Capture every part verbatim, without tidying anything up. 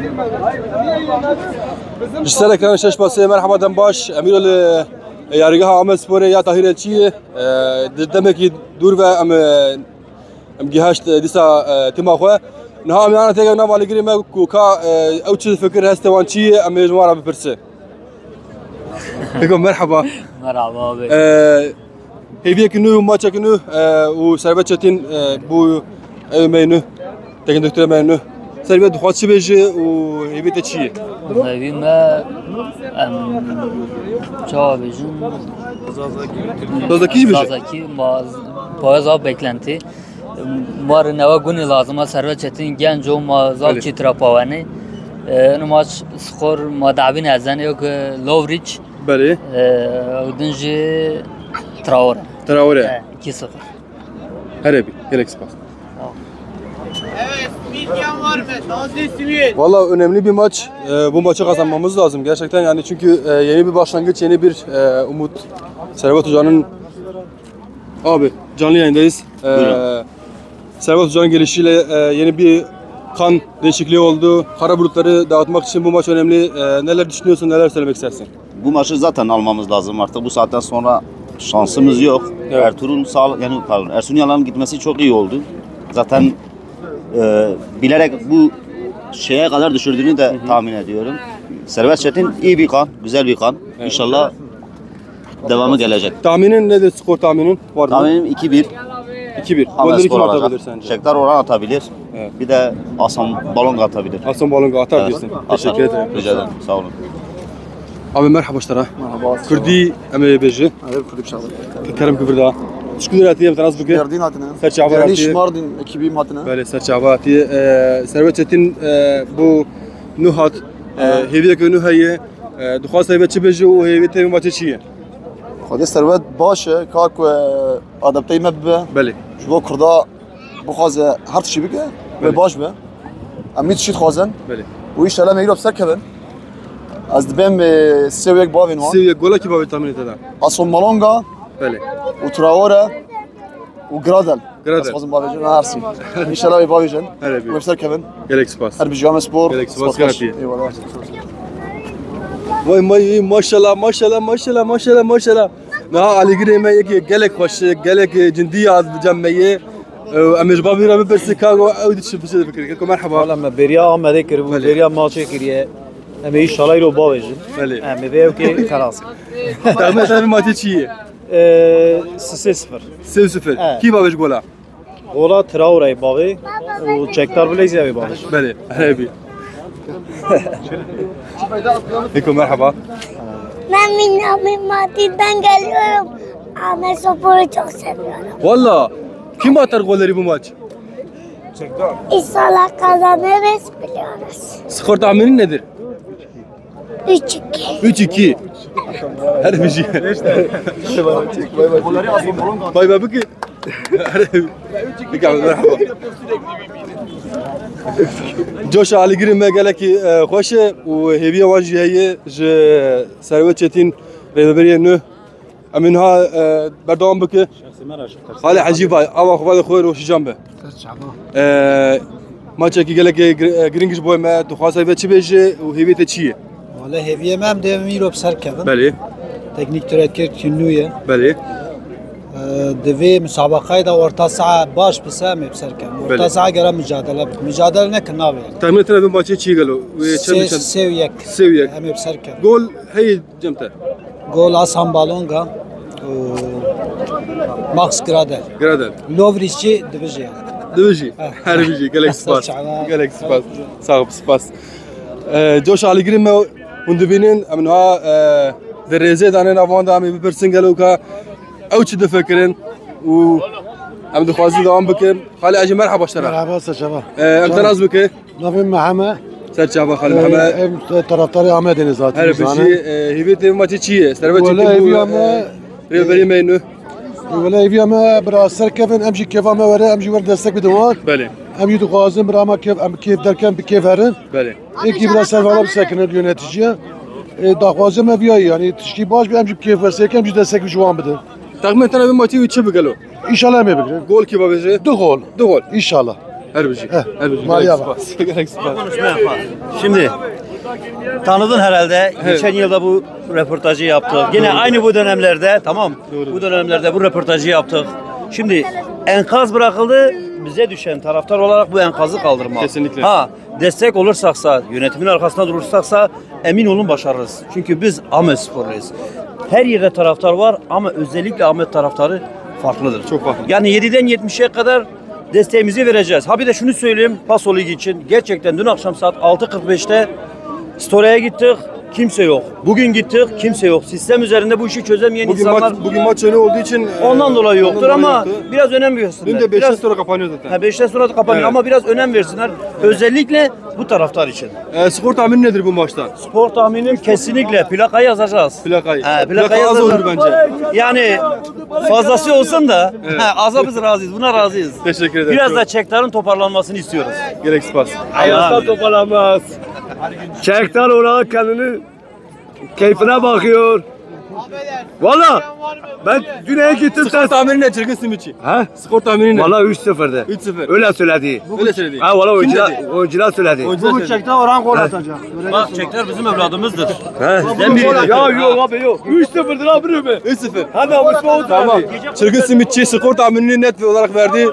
جسالك كان شاش باسي مرحبا دم باش امير يارجها عمل سبوري يا طاهر تشي دمك دور و ام ام جهاش ديسا تماخوا نها ام انا تيغا نام على جري ما كوكا او تشي فكر هستوان تشي ام جماره بفرسه بكم مرحبا مرحبا بك هيفي كنو ما تشكنو وسربتشتين بو مينو تكن دكتور مينو سربت خاص شي بيجي وهيفي تشي هيفي ما ام çağ bejim Zazaki bejim Zazaki ma bayağı beklenti mar neva günü lazım servet çetin genç o ma zal çitra pavani nu maç skor ma davin azan yok Lovric beli udunji Traore Traore iki sıfır Harabi Galaxy Pass. Evet, midyen var mı? Taze simit. Vallahi önemli bir maç. Ee, bu maçı kazanmamız lazım gerçekten yani çünkü e, yeni bir başlangıç, yeni bir e, umut. Servet Hoca'nın abi canlı yayındayız. Ee, Servet Hoca'nın gelişiyle e, yeni bir kan değişikliği oldu. Kara bulutları dağıtmak için bu maç önemli. E, neler düşünüyorsun, neler söylemek istersin? Bu maçı zaten almamız lazım artık. Bu saatten sonra şansımız yok. Evet. Ertuğrul'un sağ yani pardon Ersun Yanal'ın gitmesi çok iyi oldu. Zaten e, bilerek bu şeye kadar düşürdüğünü de Hı-hı. tahmin ediyorum. Servet Çetin iyi bir kan, güzel bir kan. Evet. İnşallah devamı gelecek. Tahminin nedir, skor tahminin? Var mı? Tahminim iki bir. iki bir. Golleri kim atabilir sence? Şektar Orhan atabilir. Evet. Bir de Hasan Balonga atabilir. Hasan Balonga atar evet. diyorsun. Teşekkür ederim. Rica ederim. Sağ olun. Abi merhaba işlere. Merhaba. Kurdi emre beji. Evet, Kurdi şahı. Kerem Kıbrıda. Şükür atiyem tanaz bugün. Yardin atına. Serçava Yardin Şmardin ekibim atına. Böyle serçava atiye. Servet Çetin bu nuhat heviye ki nuhaye. Duha servet çi o heviye temi maçı çiye. Xwedê servet baş e kar ku adapteyî me bibe. Belê. Ji bo Kurda bixwaze her tişî bike ve baş be. Em mî tişî dixwazin. Belê. û îşellah me îro bi ser kevin. Ez dibêm sêwek bavên wan. Sêwek gola kî bavê tahmin ete da? Hasan Malonga Belê. û Traore û Gradel. Gradel. Ez dixwazim bavê jin her sî. İnşellah wê bavê jin. Herê Wê bi ser kevin. Galaxy Pass. Her bijame spor. Galaxy Pass garantiye. Eyvallah. Vay vay maşallah maşallah maşallah maşallah maşallah. Na Ali Gireme yeki gelek hoş gelek ciddi az cemeye. Amir Babi Rabi Persikago audi şifse fikir. Merhaba. والله ما بريا ما ذكر بريا ما شكريه اما ان شاء الله يرو باوجن بله اما بيو كي خلاص تمام تمام ما تشي صفر صفر كي بابش gola gola Traore bavi و çektar Blaze'ye bavi بله هربي Eko merhaba. Ben Minami Mati'den geliyorum. Ahmet Spor'u çok seviyorum. Valla kim atar golleri bu maç? İnşallah kazanırız biliyoruz. Skor tahminin nedir? üç iki. üç iki. Her bir şey. Bay bay bugün. Merhaba. جوش على قريب ما قال لك خوشه وهي واجي هي ثروت چتين رهبری نو امنها بردوام بك حال عجيبه او اخوات خوير وش جنبه ما تشكي قال لك جرينجش بوي ما تخاص ثروت چي بيجي وهي تشي والله هي ما مدام ميرو بسر كفن بله تكنيك تركر كنويه بله دوی مسابقه دا orta saha baş بسامي بسر كم orta saha göre mücadele mücadele ne kınavı tahmin etene bir maçı çiğ galo ve seviyek seviyek hem بسر كم gol hey cemte gol Hasan Balonga Max Gradel Gradel Lovrici divici divici her bir şey Galaxy Pass Galaxy Pass sağ ol Pass جوش على قريب ما وندبينين امنها دريزه دانين افون دامي بيرسن قالوا كا او تشد فكرين و عم دخوازي دوام بكم خالي اجي مرحبا اشترى مرحبا استاذ شباب انت ناس بك نافين محمد استاذ شباب خالي محمد طرفداري احمد نزات هلا بشي هيبت ما تشي استربت ولا هيبيا ما ريبري مينو ولا هيبيا ما براسر كيفن امشي كيف ما ورا امشي ورا دستك بدوان بله امشي دخوازم برا ما كيف ام كيف دركم بكيف هرن بله يكي برا سرفالا بسكن اليونتيجيه دخوازم ما بيا يعني تشكي باش امشي بكيف ورسك امشي دستك بجوان بده تقريبا ترى بماتي وتشي بقالو ان شاء الله ما بقدر جول كي بابجي دو جول دو جول ان شاء الله Erbici. Erbici. Maria Gerek spas. Gerek spas. Şimdi tanıdın herhalde. Geçen yılda bu röportajı yaptık. Yine aynı bu dönemlerde tamam. Doğru. Bu dönemlerde bu röportajı yaptık. Şimdi enkaz bırakıldı. Bize düşen taraftar olarak bu enkazı kaldırmak. Kesinlikle. Ha, destek olursaksa, yönetimin arkasında durursaksa emin olun başarırız. Çünkü biz Ahmet Sporluyuz. Her yerde taraftar var ama özellikle Ahmet taraftarı farklıdır. Çok farklı. Yani yediden yetmişe kadar desteğimizi vereceğiz. Ha bir de şunu söyleyeyim Paso Ligi için. Gerçekten dün akşam saat altı kırk beşte Story'e gittik. Kimse yok. Bugün gittik. Kimse yok. Sistem üzerinde bu işi çözemeyen Bugün insanlar maç, bugün maç önü olduğu için e, ondan dolayı yoktur ondan dolayı ama yoktu. biraz önem versinler. Dün de beşten Biraz- sonra kapanıyor zaten. Ha beşten sonra da kapanıyor Evet. ama biraz önem versinler. Özellikle bu taraftar için. E, skor tahmini nedir bu maçtan? Spor tahminim kesinlikle plakayı yazacağız. Plakayı. Ha, Plaka plakayı az yazacağız. olur bence. Yani fazlası olsun da ha, aza biz razıyız. Buna razıyız. Teşekkür ederim. Biraz Çok- da çeklerin toparlanmasını istiyoruz. Gerek spas. Ayakta toparlanmaz. Çekler olarak kendini keyfine bakıyor. Valla ben düne gittim Skor sen. tahmini ne Çırgın Simitçi? Ha? Skor tahmini ne? Valla üç sıfır'dı. üç sıfır. Öyle söyledi. Öyle söyledi. Ha valla Kim oyuncular, dedi? oyuncular söyledi. Oyuncular söyledi. Çekten oran gol atacak. Bak çekler bizim evladımızdır. Ha? Bizden biridir. Ya yok abi yok. üç sıfır'dır abi mi? üç sıfır. Hadi abi spor Tamam. Çırgın Simitçi skor tahminini net olarak verdi.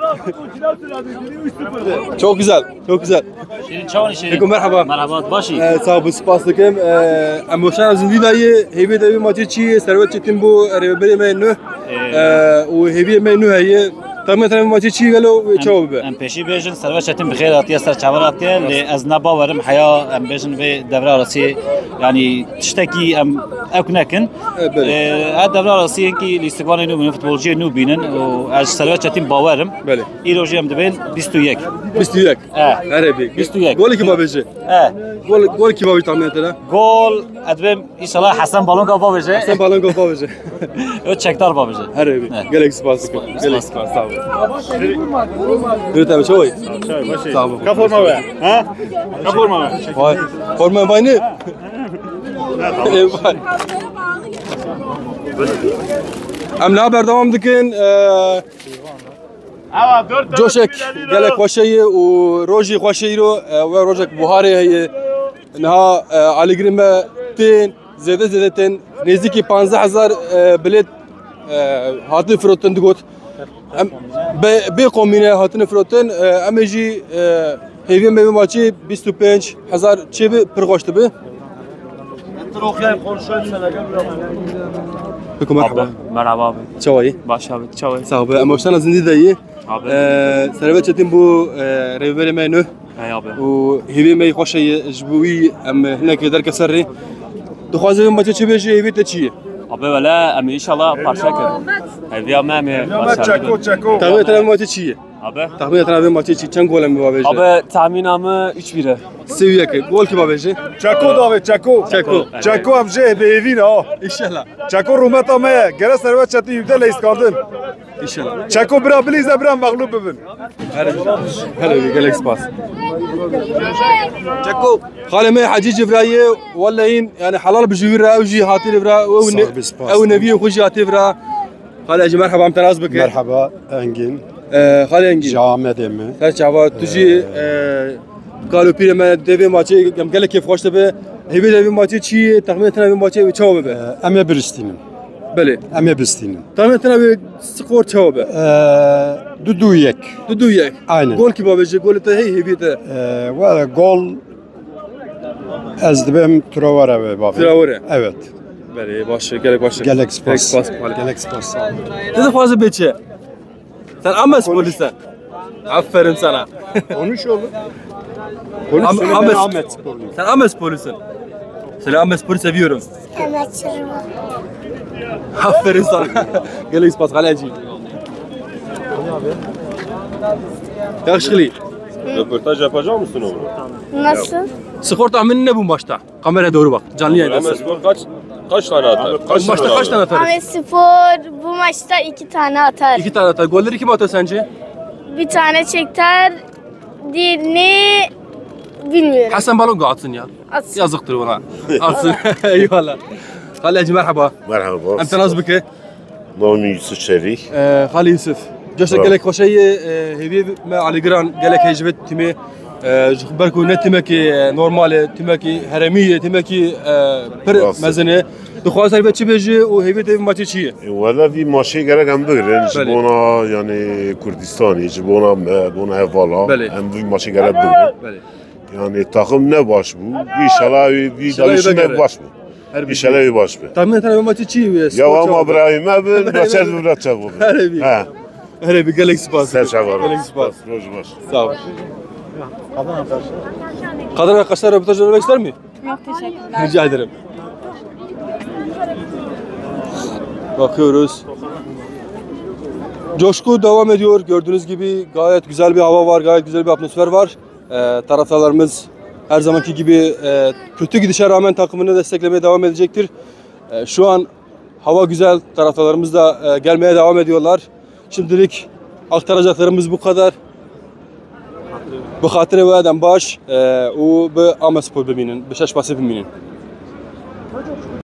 Çok güzel. Çok güzel. Aleyküm merhaba. Merhaba başı. Ee, sağ ol, spas dikim. Emoşan zindî dayı hêvî devî maçê çi ye servet çetin bu rêveberiye me nû û hêviyê me nû heye tahmin etme maçê çi gelo çawa bibe. ام پیشی بیشن سروش چتیم بخیر آتیه سر چهار آتیه لی از نباورم حیا ام بیشن به دوره آراسی یعنی تشتکی ام اک نکن بله. هاد دوره آراسی اینکی لیستگان نو بینن فوتبولچی نو بینن و از سروش چتیم باورم بله. ای روزی ام دبل بیست و یک بیست و یک. اه Herebe. بیست و یک Gol kim babeci? اه Gol gol kim babeci tahmin etene? گل ادبم ایشالا حسن بالون کا باشه Sen balon gol babeci. و چکدار باشه Herebe. Evet. Gerek spas dikim. Gerek spas sağ ol. Gürüt abi çavay. Sağ ol. Ka forma be. Ha? Ka forma be. Vay. Forma bayını. Vay. Em ne haber devam dikin? Eee جوشك قالك خوشي وروجي خوشي رو وروجك بوهاري هي انها على قريمه تين زياده زياده تين نزيكي پانزده هزار بلد هاتي فروتن دغوت بي قومينه هاتن فروتن امجي هيفي مي ماچي بیست و پنج هزار چي پر غوشت به بكم مرحبا مرحبا abi. چوي باش abi çavay. صاحب اموشنا زندي داي Abi. سربت چتين بو ريفيري مينو Hey abi. وهيفي مي خوشي جبوي ام هناك درك سري دخوازي ما تشي بيجي هيفي تشي Abi böyle em inşallah parça kır. Hediye memi. Çako çako. تخمين ترى ما تشي Abi. تخمين ترى ما تشي كم جول ام بابيجي Abi tahminamı üç bire. سويك جول كي بابيجي Çako davet çako. Çako. Çako amca be evin ha. ان شاء الله Çako rumeta me. Gere servet çatı yüzde le iskardın. ان شاء الله Çako bira bilize bira mağlup bibin. هلا قال لك سباس تشكو خالي ما حجي جبرايه ولا ين يعني حلال بجويرة او جي هاتي الفرا او صاحب سباس. او نبي خوجي هاتي الفرا خالي اجي مرحبا عم تناز بك Merhaba Engin. آه، خالي انجي Camet emmi. هل شعبا تجي آه، قالوا بيرا ما ديفي ماتشي قام قال لك كيف خوش تبي هيبي ديفي ماتشي تشي تخمين تنا ماتشي تشاو به Eme Bristinim. بله Eme Bristinim. تخمين تنا سكور تشاو به Dudu yek. دودو ياك Aynen. جول كي بابجي جول هي هيبي تا Ve gol ezdibim Trovara ve babi. Traore. Evet. بله باشه قالك باشه Gelek spas. Gelek spas Gelek spas. تدي فاز بيتشي sen Ames polisen. Aferin sana. Konuş oğlum. Am- söyle, ben Ames. Ahmet sporluyum. Sen Ames polisin. Seni Ames polis seviyorum. Evet çırma. Aferin sana. Gel ispat kaleci. Yakışıklı. Röportaj yapacak mısın oğlum? Nasıl? Skor tahmini ne bu maçta? Kameraya doğru bak. Canlı yayındasın. Ahmet kaç kaç tane atar? Kaç Bu maçta kaç tane atarız? Ahmet Spor bu maçta iki tane atar. İki tane atar. Golleri kim atar sence? Bir tane çekter, diğerini bilmiyorum. Hasan Balongo atsın ya. Atsın. Yazıktır ona. Atsın. Eyvallah. Kaleci merhaba. Merhaba. Emte nasıl bike? Nami Yusuf Çelik. Ee, Halil Yusuf. جاشت Bravo. gelek خوشی هیوی ما علی گران gelek هجوت تیمی برکو نه تیمی که نرماله تیمی که هرمیه تیمی که پر Bravo. مزنه دخواه سربت چی بجی و هیوی تیم ماتی چیه؟ ولی وی ماشی گرگ هم بگیرن بله. جبونا یعنی کردستانی جبونا بونا هوالا بله. هم وی ماشی گرگ بگیرن بله. yani takım ne baş bu? İnşallah bir İnşallah dalışın iyi ne bakar. baş bu? Harbi. İnşallah iyi baş bu. Tahmin tane mati çiğ? Ya ama İbrahim'e bin bırakacak mı bırakacak bu? Harbi. Ha. Harbi gelek spas. Sen çavar. Gelek spas. Roz baş. Sağ ol. Kadın arkadaşlar röportaj vermek ister mi? Yok teşekkürler. Rica ederim. Bakıyoruz. Coşku devam ediyor. Gördüğünüz gibi gayet güzel bir hava var, gayet güzel bir atmosfer var. Ee, taraftarlarımız her zamanki gibi e, kötü gidişe rağmen takımını desteklemeye devam edecektir. E, şu an hava güzel, taraftarlarımız da e, gelmeye devam ediyorlar. Şimdilik aktaracaklarımız bu kadar. بخاطر وادم باش و به آمسپور ببینن به شش پاس ببینن